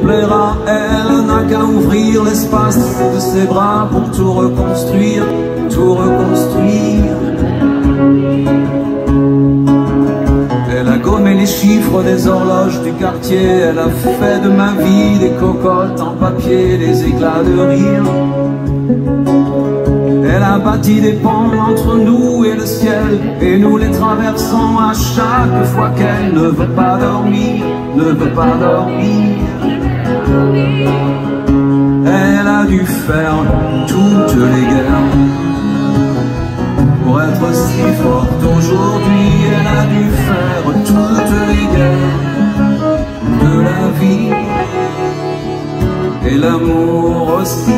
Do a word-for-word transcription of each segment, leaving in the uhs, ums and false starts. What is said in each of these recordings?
plaira. Elle n'a qu'à ouvrir l'espace de ses bras pour tout reconstruire, tout reconstruire. Elle a gommé les chiffres des horloges du quartier. Elle a fait de ma vie des cocottes en papier, des éclats de rire. Elle a bâti des ponts entre nous et le ciel, et nous les traversons à chaque fois qu'elle ne veut pas dormir, ne veut pas dormir. Elle a dû faire toutes les guerres pour être si forte aujourd'hui. Elle a dû faire toutes les guerres de la vie et l'amour aussi.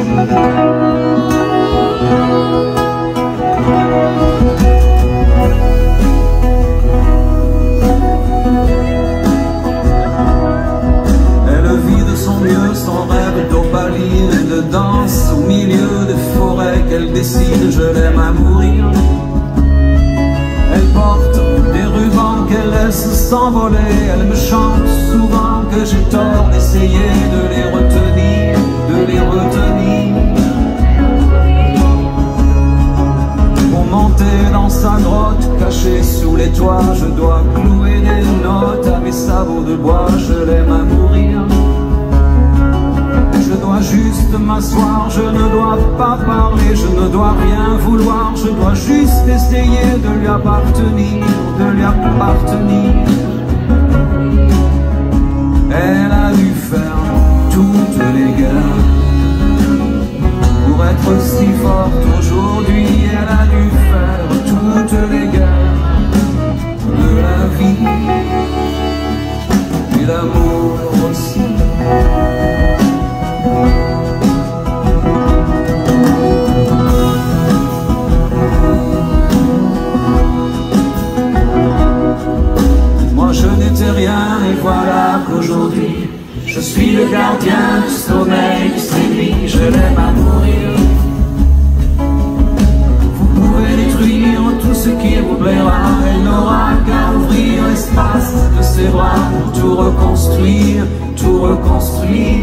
Elle vit de son mieux son rêve d'opaline et de danse au milieu des forêts qu'elle décide. Je l'aime à mourir. Elle porte des rubans qu'elle laisse s'envoler. Elle me chante souvent que j'ai tort d'essayer de les retenir, de les retenir. Pour monter dans sa grotte cachée sous les toits, je dois clouer des notes à mes sabots de bois. Je l'aime à mourir. Je dois juste m'asseoir, je ne dois pas parler, je ne dois rien vouloir, je dois juste essayer de lui appartenir, de lui appartenir. Elle a dû faire toutes les guerres pour être si forte aujourd'hui. Elle a dû faire toutes les guerres de la vie et l'amour aussi. Moi je n'étais rien et voilà qu'aujourd'hui je suis le gardien du sommeil de ces nuits. Je l'aime à mourir. Vous pouvez détruire tout ce qui vous plaira. Elle n'aura qu'à ouvrir l'espace de ses bras pour tout reconstruire, tout reconstruire.